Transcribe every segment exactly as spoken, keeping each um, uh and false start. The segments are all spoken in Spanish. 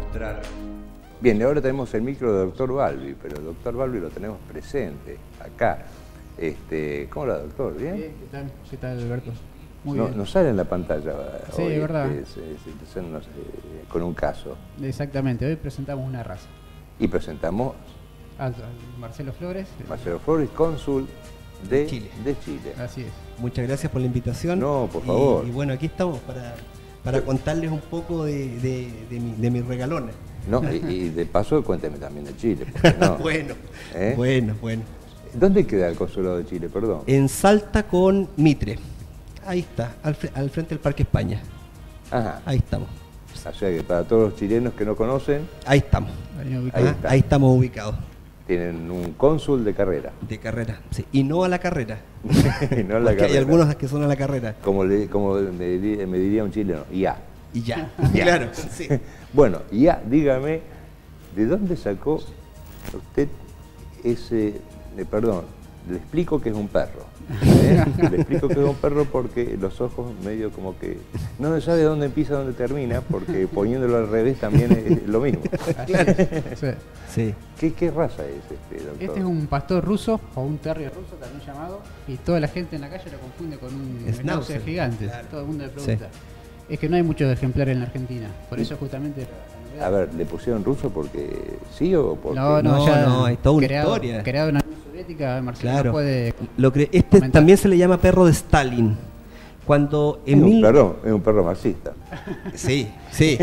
mostrar. Bien, ahora tenemos el micro del doctor Balbi, pero el doctor Balbi lo tenemos presente acá. Este, ¿Cómo va, doctor? ¿Bien? Bien, ¿qué tal? ¿Qué tal, Alberto? Muy no, bien. No sale en la pantalla sí, hoy, es verdad. Este, se, se, no sé, con un caso. Exactamente, hoy presentamos una raza. Y presentamos Al, al Marcelo Flores. Marcelo Flores, cónsul de Chile. de Chile. Así es. Muchas gracias por la invitación. No, por favor. Y, y bueno, aquí estamos para, para contarles un poco de, de, de, mi, de mis regalones. No, y, y de paso cuénteme también de Chile. No. bueno, ¿Eh? bueno, bueno. ¿Dónde queda el consulado de Chile, perdón? En Salta con Mitre. Ahí está, al, al frente del Parque España. Ajá. Ahí estamos. O sea que para todos los chilenos que no conocen, Ahí estamos. Ahí Ahí ubicado. está. Ahí estamos ubicados. tienen un cónsul de carrera. De carrera, sí. Y no a la carrera. Y no a la Porque carrera. hay algunos que son a la carrera. Como, le, como me, diría, me diría un chileno, ya. Y ya. Ya. Claro, sí. Bueno, ya, dígame, ¿de dónde sacó usted ese, eh, perdón, le explico que es un perro, ¿eh? Le explico que es un perro porque los ojos medio como que no se sabe dónde empieza, dónde termina, porque poniéndolo al revés también es lo mismo. Claro. Sí. Sí. ¿Qué, qué raza es este, doctor? Este es un pastor ruso, o un terrier ruso también llamado, y toda la gente en la calle lo confunde con un Schnauzer, schnauzer gigante. claro. Todo el mundo le pregunta. Es que no hay muchos ejemplares en la Argentina, por eso justamente... la A ver, ¿le pusieron ruso porque sí o porque No, no, No, ya no, hay toda una creado, historia. creado en la Unión Soviética, Marcelo Claro. no puede... Lo cre- este comentar. también se le llama perro de Stalin. Cuando es en un mil... perro, es un perro marxista? Sí, sí.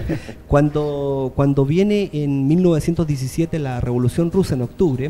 cuando, cuando viene en mil novecientos diecisiete la Revolución Rusa en octubre,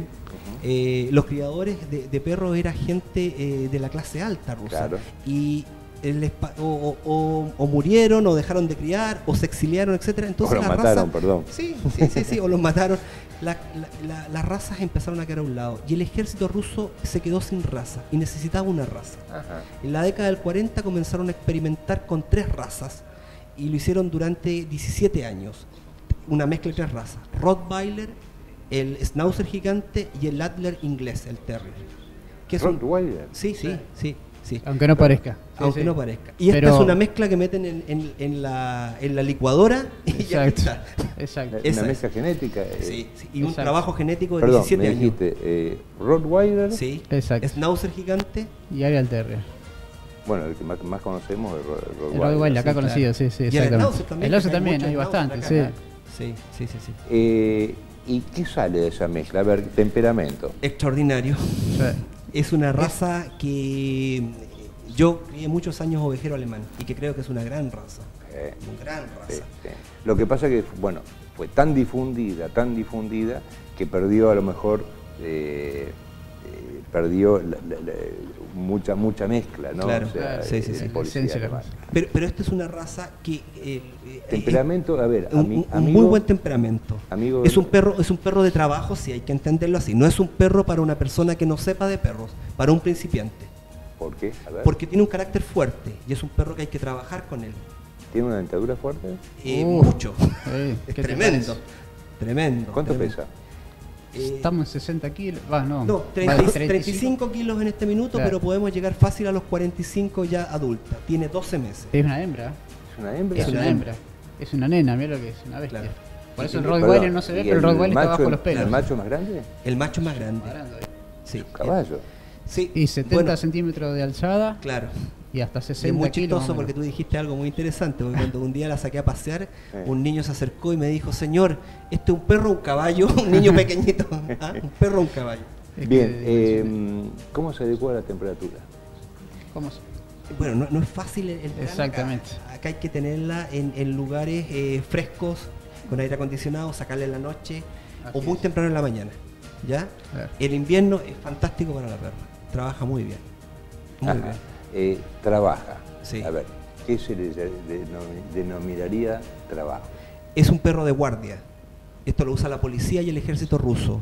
eh, los criadores de, de perros era gente eh, de la clase alta rusa. Claro. Y el espa- o, o- o- o murieron, o dejaron de criar, o se exiliaron, etcétera. Entonces O los la mataron, raza- perdón. Sí, sí, sí, sí, o los mataron. La- la- la- las razas empezaron a quedar a un lado. Y el ejército ruso se quedó sin raza y necesitaba una raza. Ajá. En la década del cuarenta comenzaron a experimentar con tres razas y lo hicieron durante diecisiete años. Una mezcla de tres razas: Rottweiler, el Schnauzer gigante y el Adler inglés, el Terrier. Que es un- Rottweiler. Sí, sí, sí, sí. Aunque no parezca. Sí, Aunque sí. no parezca. Y Pero- esta es una mezcla que meten en, en- en la, en la licuadora y ya Exacto. está. Exacto. Una Esa mezcla genética. eh, Sí, sí, y un Exacto. trabajo genético de Perdón, diecisiete me años. dijiste eh, Rottweiler. Sí, Exacto. Schnauzer gigante. Y ahora el terrier. Bueno, el que más, más conocemos es Ro- El Rottweiler. Rottweiler, acá sí, conocido, claro. sí, sí, Y el exactamente. Schnauzer también, El oso porque hay también, muchos hay bastante, Schnauzer sí. acá. Sí, sí, sí, sí. Eh, ¿Y qué sale de esa mezcla? A ver, temperamento. Extraordinario. Sí. Es una raza que yo crié muchos años ovejero alemán y que creo que es una gran raza. Eh, Una gran raza. sí, sí. Lo que pasa que, bueno, fue tan difundida, tan difundida, que perdió a lo mejor, eh, eh, perdió la- la- la- mucha mucha mezcla, ¿no? Claro, O sea, sí, sí, eh, sí. el policía La esencia de la alemán. raza. Pero, pero esta es una raza que... eh, eh, Temperamento, a ver, un, ami- un- un amigo, muy buen temperamento. amigo- es un perro, es un perro de trabajo, sí, hay que entenderlo así. No es un perro para una persona que no sepa de perros, para un principiante. ¿por qué? A ver, Porque tiene un carácter fuerte y es un perro que hay que trabajar con él. ¿tiene una dentadura fuerte? Eh, Uf. mucho. Eh, Es ¿qué te tremendo. parece? Tremendo. ¿Cuánto tremendo. pesa? Eh, Estamos en sesenta kilos. Va, no. No, Va treinta, de treinta y cinco kilos en este minuto, Claro. pero podemos llegar fácil a los cuarenta y cinco ya adulta. Tiene doce meses. Es una hembra. ¿Es una hembra? Es una hembra. Es una nena, mira lo que es, una bestia. Claro. Por Y- eso el y- Rottweiler perdón, no se ve, ¿y pero el Rottweiler está macho- bajo los pelos. ¿El macho más grande? El macho más grande. Parando ahí. Sí. Caballo. Sí. Y setenta Bueno, centímetros de alzada claro. y hasta Y es sesenta muy kilos. chistoso porque tú dijiste algo muy interesante, porque cuando un día la saqué a pasear, Eh. un niño se acercó y me dijo: señor, ¿este es un perro o un caballo? Un niño pequeñito. ¿Ah? ¿Un perro o un caballo? Es Bien, que- eh, ¿cómo se adecua a la temperatura? ¿Cómo se- Bueno, no, no es fácil el, el verano Exactamente. Acá, acá hay que tenerla en, en lugares eh, frescos, con aire acondicionado, sacarla en la noche Así o muy es. temprano en la mañana. ¿Ya? Claro. El invierno es fantástico para la perra. Trabaja muy bien. Muy Ajá. bien. Eh, trabaja. Sí. A ver, ¿qué se le de- denom- denominaría trabajo? Es un perro de guardia. Esto lo usa la policía y el ejército ruso.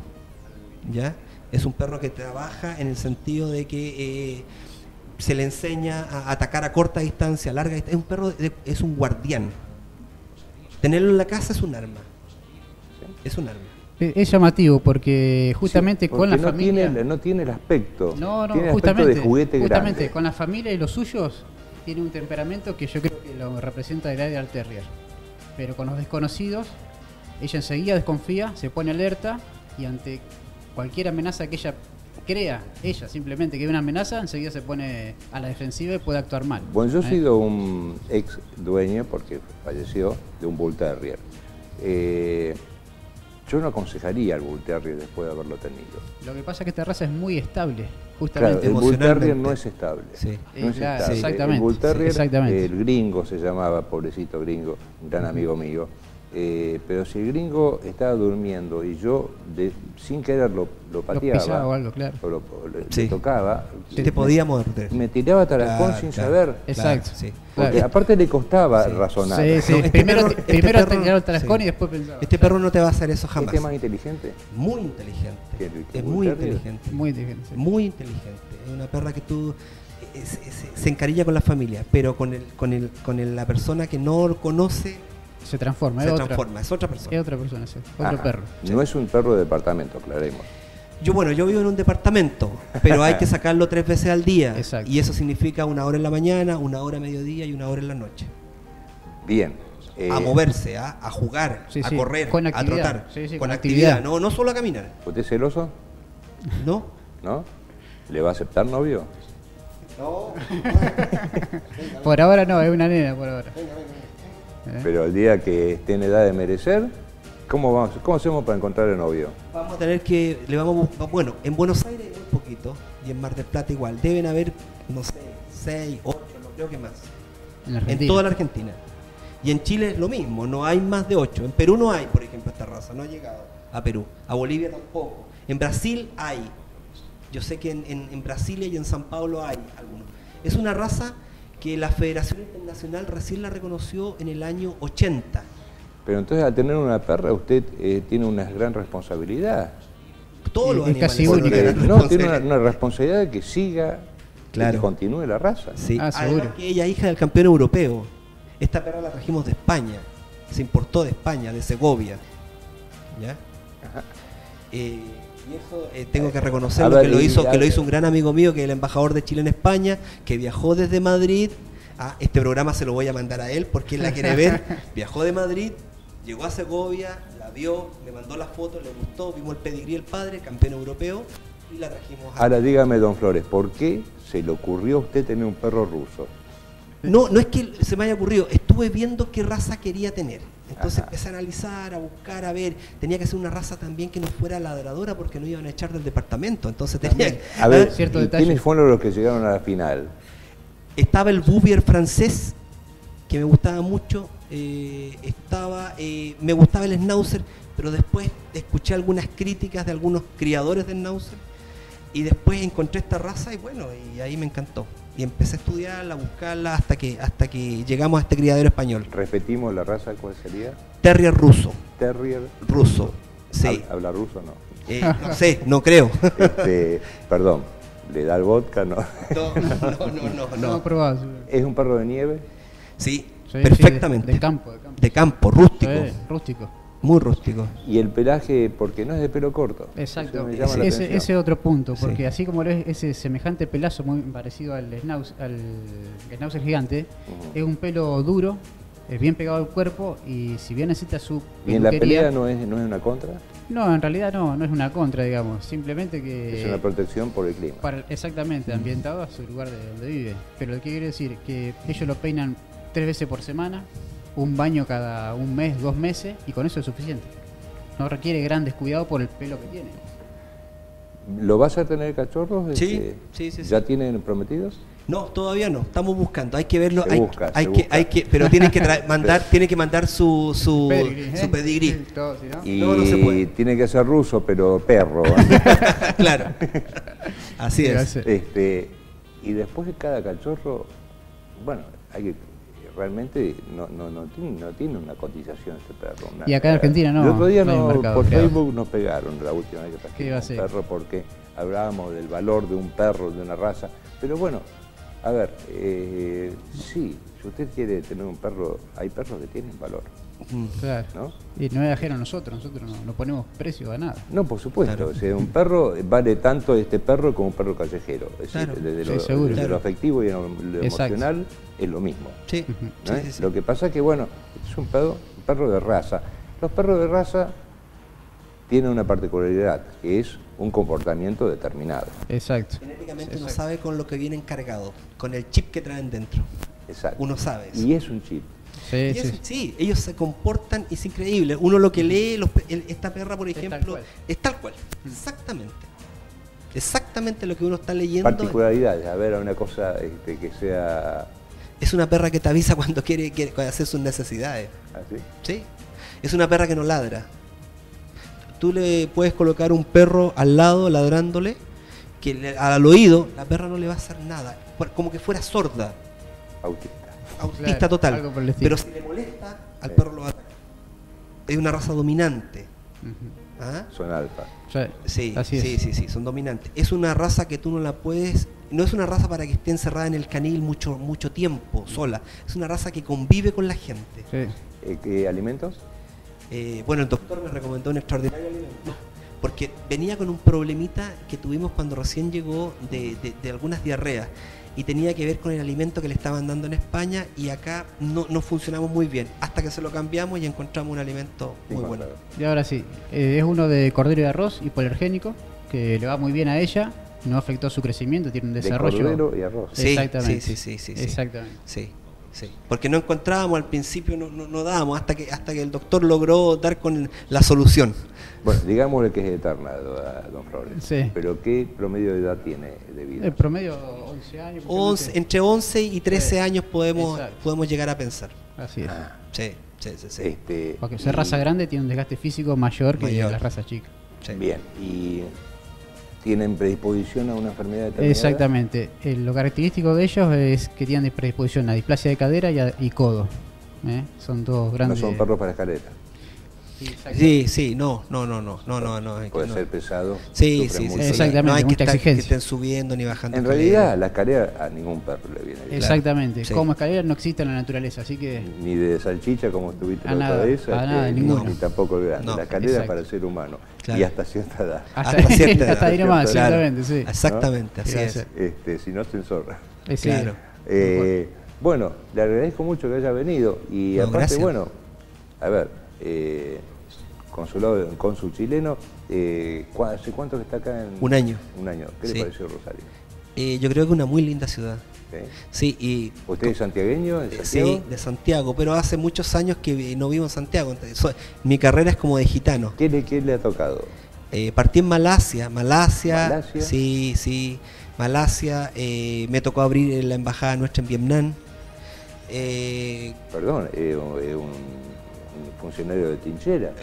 ¿Ya? Es un perro que trabaja en el sentido de que eh, se le enseña a atacar a corta distancia, a larga distancia. Es un perro, de- es un guardián. Tenerlo en la casa es un arma. Es un arma. Eh, Es llamativo porque justamente Sí, con porque la no familia. Tiene, no tiene el aspecto. No, no, tiene el justamente, aspecto de juguete justamente grande. con la familia y los suyos tiene un temperamento que yo creo que lo representa el Irish Terrier. Pero con los desconocidos ella enseguida desconfía, se pone alerta y ante cualquier amenaza que ella crea, ella simplemente que ve una amenaza, enseguida se pone a la defensiva y puede actuar mal. Bueno, yo he ¿Eh? sido un ex dueño, porque falleció, de un Bull Terrier. Eh, yo no aconsejaría al Bull Terrier después de haberlo tenido. Lo que pasa es que esta raza es muy estable, Claro, justamente. el Bull Terrier emocionalmente. no es estable. Sí. No es Eh, claro, estable. exactamente, El Bull Terrier, sí, exactamente. el gringo se llamaba, pobrecito gringo, un gran amigo mío. Eh, pero si el gringo estaba durmiendo y yo de, sin querer lo, lo pateaba, pisaba o algo, claro. o lo, o le, Sí. le tocaba, Te me- podía morder. me tiraba tarascón Claro, sin claro. saber. Exacto. Claro, sí. Porque Claro. aparte le costaba Sí. razonar. Sí, sí. No, este primero perro- te- este primero te perro- tiraba el tarascón sí. y después pensaba. Este perro no te va a hacer eso jamás. ¿Este es más inteligente? Muy inteligente. ¿Que el- que Es el muy Bull Terrier? inteligente. Muy inteligente. sí. Muy inteligente. Es una perra que tú eh, se, se- se encariña con la familia, pero con el, con el, con el- la persona que no lo conoce Se transforma, se es otra. transforma, es otra persona. Es otra persona, sí. Otro Ajá. perro. No es un perro de departamento, aclaremos. Yo, bueno, yo vivo en un departamento, pero hay que sacarlo tres veces al día. Exacto. Y eso significa una hora en la mañana, una hora a mediodía y una hora en la noche. Bien. eh, A moverse, a, a jugar, Sí, a sí, correr, con a actividad. trotar. Sí, sí, con con actividad, actividad. No, no solo a caminar. ¿Usted es celoso? ¿No? ¿No? ¿Le va a aceptar novio? No. Por ahora no, es una nena por ahora. ¿Eh? Pero el día que esté en edad de merecer, ¿cómo, vamos, cómo hacemos para encontrar el novio? Vamos a tener que, le vamos a buscar, bueno, en Buenos Aires muy poquito, y en Mar del Plata igual. Deben haber, no sé, seis, ocho, no creo que más. En la En Argentina. toda la Argentina. Y en Chile es lo mismo, no hay más de ocho. En Perú no hay, por ejemplo, esta raza, no ha llegado a Perú. A Bolivia tampoco. En Brasil hay. Yo sé que en, en, en Brasilia y en San Paulo hay algunos. Es una raza que la Federación Internacional recién la reconoció en el año ochenta. Pero entonces al tener una perra usted eh, tiene una gran responsabilidad. Todos Y- los y animales casi son única. una Porque, gran no, tiene una, responsabilidad. una responsabilidad de que siga, de Claro. que continúe la raza. Sí, Ah, además seguro. que ella es hija del campeón europeo. Esta perra la trajimos de España, se importó de España, de Segovia. ¿Ya? Eh, y eso eh, tengo que reconocerlo, A ver, que lo y- hizo, a que lo ver. hizo un gran amigo mío, que es el embajador de Chile en España, que viajó desde Madrid. Ah, este programa se lo voy a mandar a él porque él la quiere ver. Viajó de Madrid, llegó a Segovia, la vio, me mandó las fotos, le gustó, vimos el pedigrí del padre, campeón europeo, y la trajimos a... Ahora dígame, don Flores, ¿por qué se le ocurrió a usted tener un perro ruso? No, no es que se me haya ocurrido, estuve viendo qué raza quería tener. Entonces Ajá. empecé a analizar, a buscar, a ver. Tenía que ser una raza también que no fuera ladradora porque no iban a echar del departamento. Entonces tenía que- A ver, cierto ¿y detalle. ¿quiénes fueron los que llegaron a la final? Estaba el Bouvier francés, que me gustaba mucho. eh, estaba, eh, me gustaba el Schnauzer, pero después escuché algunas críticas de algunos criadores de Schnauzer. Y después encontré esta raza y bueno, y ahí me encantó. Y empecé a estudiarla, a buscarla hasta que, hasta que llegamos a este criadero español. Repetimos la raza, ¿cuál sería? Terrier ruso. Terrier Ruso, sí. Hab- ¿Habla ruso o no? Eh, no sé, no creo. Este, perdón, ¿le da el vodka? No. No, no, no, no, No, no. no. probado. seguro. ¿Es un perro de nieve? Sí, Sí, perfectamente. sí, de, de campo, de campo. De campo, rústico. Sí, rústico. Muy rústico. Y el pelaje, porque no es de pelo corto. Exacto. Eso me llama la Ese, atención. ese otro punto, Sí. porque así como lo es ese semejante pelazo muy parecido al Schnauzer, al Schnauzer gigante, Ujú. es un pelo duro, es bien pegado al cuerpo y si bien necesita su ¿Y en la peluquería- pelea no es, no es una contra? No, en realidad no, no es una contra, digamos, simplemente que... Es una protección por el clima. para, exactamente, ambientado a su lugar de donde vive. Pero lo que quiere decir que ellos lo peinan tres veces por semana, un baño cada un mes, dos meses, y con eso es suficiente. No requiere grandes cuidados por el pelo que tiene. ¿Lo vas a tener cachorros? Sí, Este, sí, sí, sí. ¿Ya tienen prometidos? No, todavía no. Estamos buscando. Hay que verlo. Se hay, busca, hay se que, busca. hay que, pero tienen que tra- mandar, tiene que mandar su su Pedigrí, su ¿eh? pedigrí. Sí, todo, ¿sí, no? Y No, no se puede. tiene que ser ruso, pero perro. Claro. Así Sí, es. hace- este, y después de cada cachorro, bueno, hay que realmente no, no, no, tiene, no tiene una cotización este perro. una- Y acá en Argentina no, El otro día no hay no, un mercado, por creo. Facebook nos pegaron la última vez que ¿Qué iba a trajimos un ser? perro porque hablábamos del valor de un perro, de una raza. Pero bueno, a ver, eh, sí, si usted quiere tener un perro, hay perros que tienen valor, Mm. Claro. ¿no? Y no es ajeno a nosotros, nosotros no, no ponemos precio a nada. No, por supuesto. Claro. O sea, un perro vale tanto este perro como un perro callejero. Es decir, Claro. desde, Sí, lo, seguro. desde lo Claro. afectivo y lo, lo Exacto. emocional es lo mismo. Sí, Ujú. ¿no sí, es? sí, sí. Lo que pasa es que, bueno, es un perro, un perro de raza. Los perros de raza tienen una particularidad, que es un comportamiento determinado. Exacto. Genéticamente uno Exacto. sabe con lo que vienen cargados, con el chip que traen dentro. Exacto. Uno sabe eso. Y es un chip. Sí, Y sí. eso, sí, ellos se comportan, es increíble. Uno lo que lee, los pe- el- esta perra, por Es tal ejemplo, cual. es tal cual. Exactamente. Exactamente lo que uno está leyendo. Particularidades, a ver, una cosa este, que sea Es una perra que te avisa cuando quiere, quiere hacer sus necesidades. así. ¿Sí? Es una perra que no ladra. Tú le puedes colocar un perro al lado ladrándole, que le- al oído, la perra no le va a hacer nada. por- Como que fuera sorda, Autista. autista Claro, total. algo por el estilo. Pero si le molesta, al Sí. perro lo va a atacar. Es una raza dominante. Ujú. ¿Ah? Son alfa. Sí, Sí, así sí, es. sí, sí, son dominantes. Es una raza que tú no la puedes, no es una raza para que esté encerrada en el canil mucho, mucho tiempo sola. Es una raza que convive con la gente. Sí. Eh, ¿Qué alimentos? Eh, bueno, el doctor me recomendó un extraordinario alimento, porque venía con un problemita que tuvimos cuando recién llegó de, de- de algunas diarreas, y tenía que ver con el alimento que le estaban dando en España, y acá no, no funcionamos muy bien, hasta que se lo cambiamos y encontramos un alimento muy bueno. Y ahora sí, eh, es uno de cordero y arroz, hipoalergénico, que le va muy bien a ella, no afectó su crecimiento, tiene un De desarrollo. cordero y arroz. Sí, Exactamente. sí, sí, sí, sí, sí. Exactamente. Sí, sí. Porque no encontrábamos al principio, no, no, no dábamos, hasta que, hasta que el doctor logró dar con la solución. Bueno, digámosle que es eterna, don Flores. Sí. Pero ¿qué promedio de edad tiene de vida? El promedio once años. once, posiblemente. entre once y trece Sí. años podemos, Exacto. podemos llegar a pensar. Así es. Ah, Sí, sí, sí, sí. este, Porque ser y- raza grande tiene un desgaste físico mayor que Mayor. las razas chicas. Sí. Bien, y tienen predisposición a una enfermedad determinada. Exactamente. Eh, lo característico de ellos es que tienen predisposición a displasia de cadera y, a- y codo. ¿eh? Son dos No grandes. son perros para escalera. Sí, sí, no, no, no, no, no, no, no. es que Puede no. ser pesado. Sí, sufren sí, sí, mucho. sí. Exactamente, No hay que, mucha estar- que exigencia. estén subiendo ni bajando. En escaleras. realidad, la escalera a ningún perro le viene bien. Exactamente. Sí. Como escalera no existe en la naturaleza, así que Ni de salchicha como estuviste A la otra nada, vez, a nada, ni, ninguno. ni tampoco el grande. No, la escalera es exacto. para el ser humano Claro. y hasta cierta edad. hasta, Hasta cierta edad. hasta ahí nomás, Claro. exactamente, sí. Exactamente, ¿No? así Sí, va a es. ser. Este, si no se enzorra. Eh, sí. Claro. Eh, bueno, le agradezco mucho que haya venido y No, aparte, gracias. bueno, a ver, eh, consulado, cónsul chileno, eh, ¿cu- ¿hace cuánto que está acá? En, Un año. Un año. ¿Qué Sí. le pareció Rosario? Eh, yo creo que una muy linda ciudad. ¿Sí? Sí, y ¿Usted es santiagueño? ¿De Eh, Santiago? Sí, de Santiago, pero hace muchos años que vi- no vivo en Santiago. entonces, so- mi carrera es como de gitano. ¿Qué le, qué le ha tocado? Eh, partí en Malasia, Malasia, Malasia. sí, sí, Malasia. eh, me tocó abrir la embajada nuestra en Vietnam. Eh, Perdón, eh, un, un funcionario de Tinchera.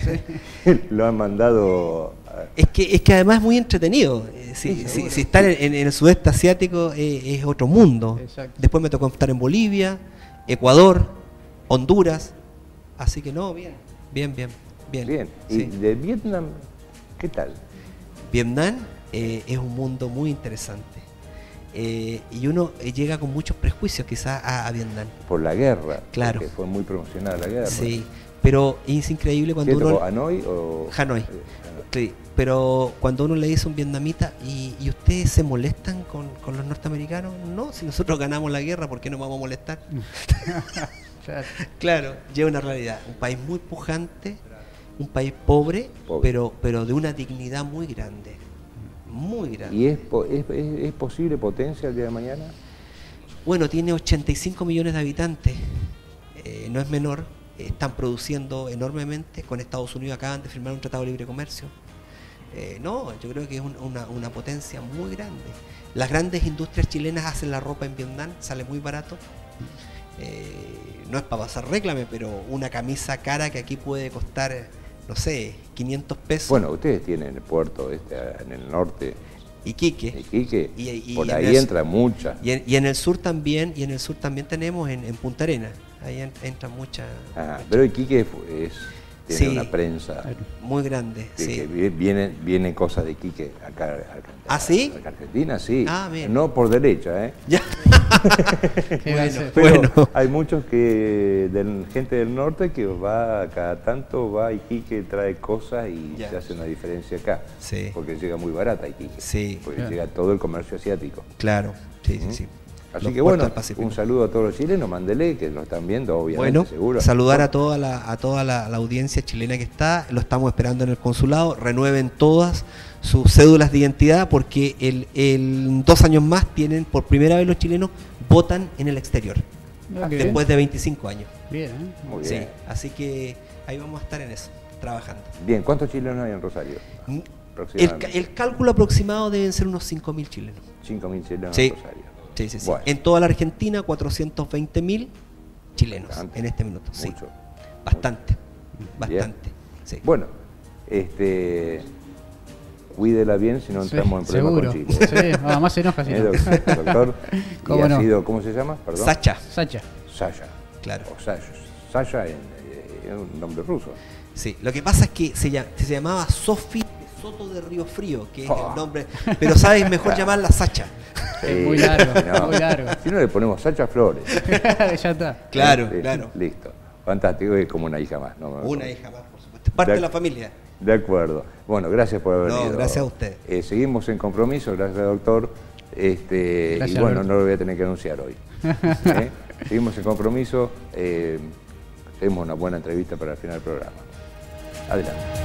Lo han mandado a- es que es que además es muy entretenido. Eh, si, Sí, si- seguro. si estar en, en el sudeste asiático eh, es otro mundo. Exacto. Después me tocó estar en Bolivia, Ecuador, Honduras. Así que no, bien, bien, bien, bien. Bien. ¿Y sí. de Vietnam qué tal? Vietnam eh, es un mundo muy interesante. Eh, y uno eh, llega con muchos prejuicios quizás a, a Vietnam. Por la guerra. Claro. Que fue muy promocionada la guerra. Sí, pero es increíble cuando ¿Qué uno... tocó, Hanoi o...? Hanoi. Eh, Hanoi. Sí, pero cuando uno le dice a un vietnamita, ¿y, y ustedes se molestan con, con los norteamericanos? No, si nosotros ganamos la guerra, ¿por qué nos vamos a molestar? Claro. Claro, lleva una realidad. Un país muy pujante, un país pobre, Pobre. Pero, pero de una dignidad muy grande. Muy grande. ¿Y es, po- es, es- es posible potencia el día de mañana? Bueno, tiene ochenta y cinco millones de habitantes, eh, no es menor, eh, están produciendo enormemente, con Estados Unidos acaban de firmar un tratado de libre comercio. Eh, no, yo creo que es un- una, una potencia muy grande. Las grandes industrias chilenas hacen la ropa en Vietnam, sale muy barato. Eh, no es para pasar réclame, pero una camisa cara que aquí puede costar, no sé, quinientos pesos. Bueno, ustedes tienen el puerto este en el norte, Iquique. Iquique, Y- y por en ahí el- entra mucha. Y en, y en el sur también, y en el sur también tenemos en, en Punta Arenas. Ahí en- entra mucha, Ah, pero Iquique fu- es, tiene Sí. una prensa. muy grande, Que, sí. que vi- vienen, vienen cosas de Iquique acá, acá- ¿Ah, sí? acá Argentina, sí. Ah, bien. No por derecha, ¿eh? Ya. ¿Qué va a Bueno. ser? Pero Bueno. hay muchos que, del, gente del norte que va cada tanto, va a Iquique, trae cosas y Ya. se hace una diferencia acá. Sí. Porque llega muy barata Iquique. Sí. Porque Claro. llega todo el comercio asiático. Claro, sí, sí, Ujú. sí. Así los que puertos bueno, del Pacífico. un saludo a todos los chilenos, mándele que lo están viendo, obviamente, Bueno, seguro. saludar a toda la, a toda la, la audiencia chilena que está, lo estamos esperando en el consulado, renueven todas sus cédulas de identidad porque el, el dos años más tienen, por primera vez los chilenos votan en el exterior, Ah, qué después de veinticinco años. Bien, bien, ¿eh? Muy Sí, bien. así que ahí vamos a estar en eso, trabajando. Bien, ¿cuántos chilenos hay en Rosario? El, Aproximadamente. el cálculo aproximado deben ser unos cinco mil chilenos. cinco mil chilenos Sí. en Rosario. Sí, sí, sí. Bueno. En toda la Argentina, cuatrocientos veinte mil chilenos Bastante. en este minuto. Sí. Mucho. Bastante, Bien. bastante. Sí. Bueno, este, cuídela bien si no Sí, entramos en problemas seguro. con Chile. Sí, no, más se enoja si ¿Eh, no. doc- doctor? ¿Y ¿Cómo ha no? sido, ¿cómo se llama? Perdón. Sacha, Sacha. Sasha. claro. O Sasha. Sasha en, eh, es un nombre ruso. Sí, lo que pasa es que se, llama, se llamaba Sofi de Soto de Río Frío, que es Oh. el nombre, pero sabes, mejor llamarla Sacha. Es muy largo, no. muy largo. Si no le ponemos Sacha Flores. Ya está. Claro, Eh, claro. Listo. Fantástico, es como una hija más. ¿no? Una hija más, por supuesto. Parte De- de la familia. De acuerdo. Bueno, gracias por haber No, venido. gracias a usted. Eh, seguimos en compromiso, gracias doctor. Este, Gracias, y bueno, Alberto. no lo voy a tener que anunciar hoy. ¿Eh? Seguimos en compromiso. Eh, tenemos una buena entrevista para el final del programa. Adelante.